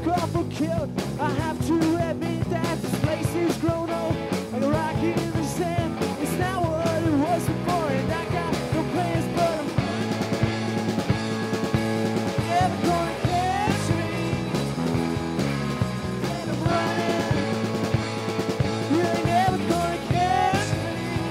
awful killed. I have to admit that this place is grown old, like a rock in the sand. It's not what it was before, and I got no plans, but I'm never gonna catch me. And I'm running. You ain't never gonna catch me.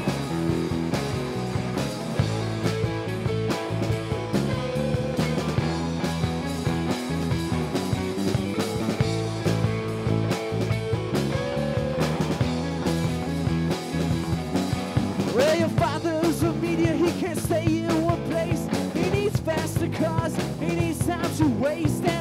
Well, your father's a media, he can't stay in one place. He needs faster cars, he needs time to waste.